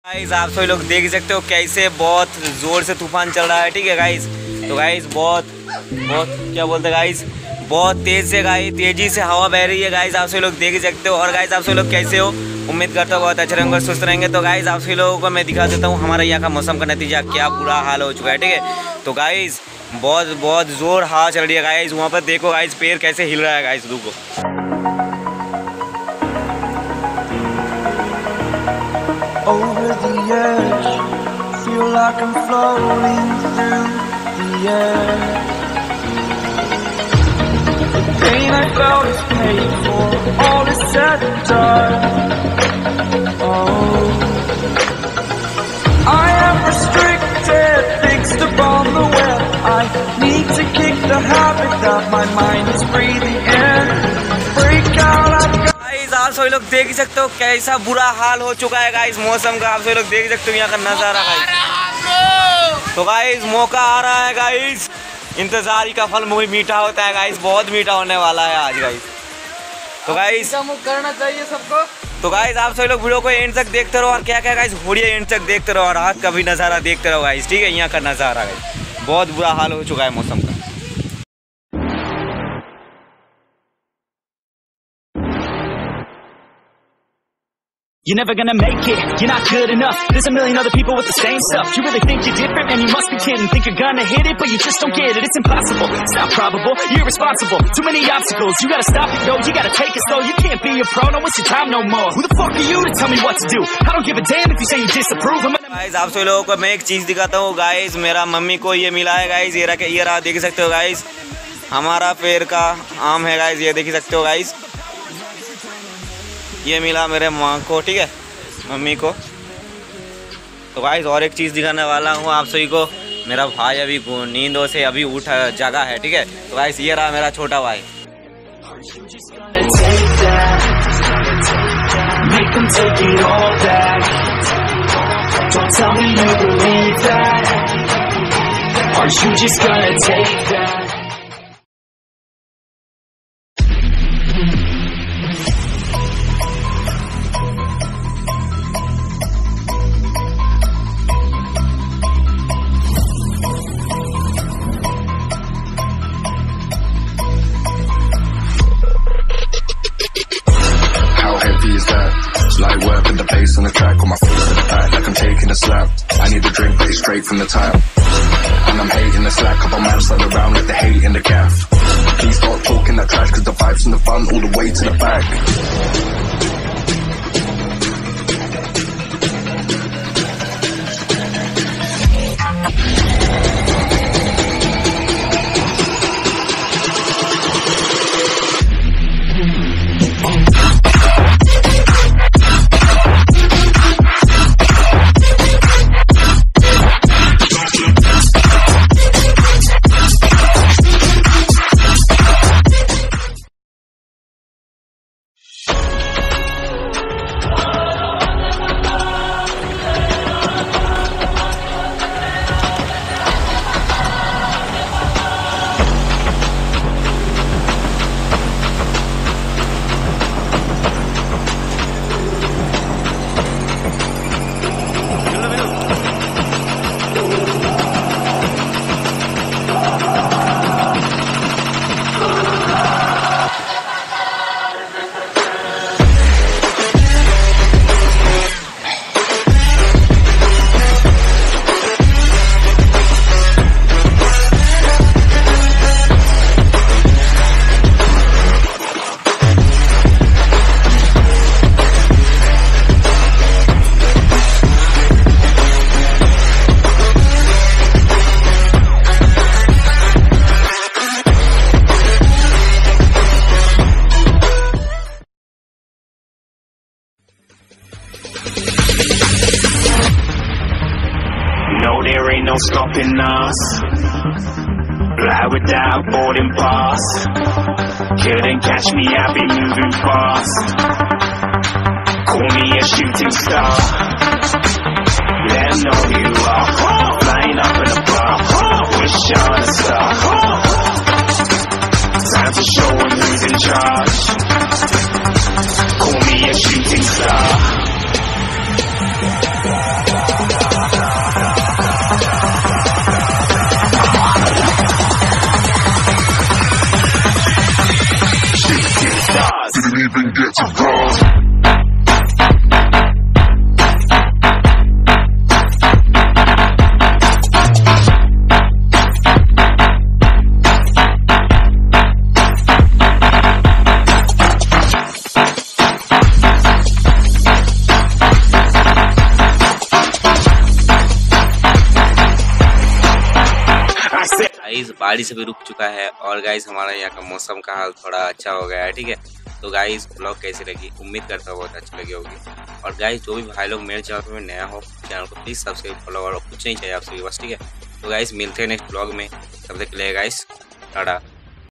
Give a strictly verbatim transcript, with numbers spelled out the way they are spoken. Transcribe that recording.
Guys आप सभी लोग देख सकते हो कैसे बहुत जोर से तूफान चल रहा है। ठीक है गाइस, तो गाइस बहुत बहुत क्या बोलते हैं गाइस, बहुत तेज से गाइस तेजी से हवा बह रही है। गाइस आप सभी लोग देख सकते हो। और गाइस आप सभी लोग कैसे हो, उम्मीद करता हूँ बहुत अच्छे रहेंगे और सुस्त रहेंगे। तो गाइस आप सभी लोगों को मैं दिखा देता हूँ हमारे यहाँ का मौसम का नतीजा क्या बुरा हाल हो चुका है। ठीक है, तो गाइस बहुत बहुत जोर हवा चल रही है। गाइस वहाँ पर देखो गाइस पेड़ कैसे हिल रहा है। गाइस देखो over the edge, feel like I'm floating through the air. The pain I felt is paid for, all is said and done. Oh, I am restricted, fixed upon the web. I need to kick the habit that my mind is breathing in. Break out, I've got आप सभी लोग देख सकते हो कैसा बुरा हाल हो चुका है गाइस मौसम का। आप सभी लोग देख सकते हो यहाँ का नजारा गाइस। तो गाइस मौका आ रहा है गाइस, इंतजार का फल मुझे मीठा होता है गाइस, बहुत मीठा होने वाला है आज गाइस। तो गाइस करना चाहिए सबको। तो गाइस आप सभी लोग वीडियो को एंड तक देखते रहो और क्या क्या गाइस हो रही है एंड तक देखते रहो और रात का भी नज़ारा देखते रहो गाइस। ठीक है, यहाँ का नज़ारा गाइस बहुत बुरा हाल हो चुका है मौसम का। You're never gonna make it, you're not good enough. There's a million other people with the same stuff. You really think you're different? Man, you must be kidding. Think you're gonna hit it, but you just don't get it. It's impossible, it's not probable, you're irresponsible. Too many obstacles, you gotta stop it, yo. You gotta take it slow, you can't be a pro, no waste your time no more. Who the fuck are you to tell me what to do? I don't give a damn if you say you disapprove. I'm gonna... guys आप सभी लोगों को मैं एक चीज़ दिखाता हूँ guys. मेरा mummy को ये मिला है गाइस, ये रहा ये रहा देख सकते हो गाइस, हमारा पेड़ का आम है गाइस, ये देख सकते हो गाइस, ये मिला मेरे माँ को। ठीक है, मम्मी को। तो गाइस और एक चीज़ दिखाने वाला हूँ आप सभी को। मेरा भाई अभी नींदों से अभी उठा जगा है। ठीक है, तो गाइस ये रहा मेरा छोटा भाई। Light work with the bass on the track, on my foot to the back like I'm taking a slap. I need a drink, but it's straight from the tap. And I'm hating the slack, couple man stand around like the hate in the gaff. Please stop talking that trash, cause the vibes and the fun all the way to the back. There ain't no stopping us. Fly without boarding pass. Couldn't catch me, I'll be moving fast. Call me a shooting star. Let them know who you are. Flying up in a bar. Wish on a star. Time to show them who's in charge. Call me a shooting star. बारिश भी रुक चुका है और guys हमारा यहाँ का मौसम का हाल थोड़ा अच्छा हो गया है, ठीक है। तो गाइस ब्लॉग कैसी लगी, उम्मीद करता हूँ बहुत अच्छी लगी होगी। और गाइस जो भी भाई लोग मेरे चैनल में नया हो, चैनल को प्लीज़ सब्सक्राइब फॉलो और कुछ नहीं चाहिए आपसे बस, ठीक है। तो गाइस मिलते हैं नेक्स्ट ब्लॉग में, तब तक के लिए गाइस टाटा।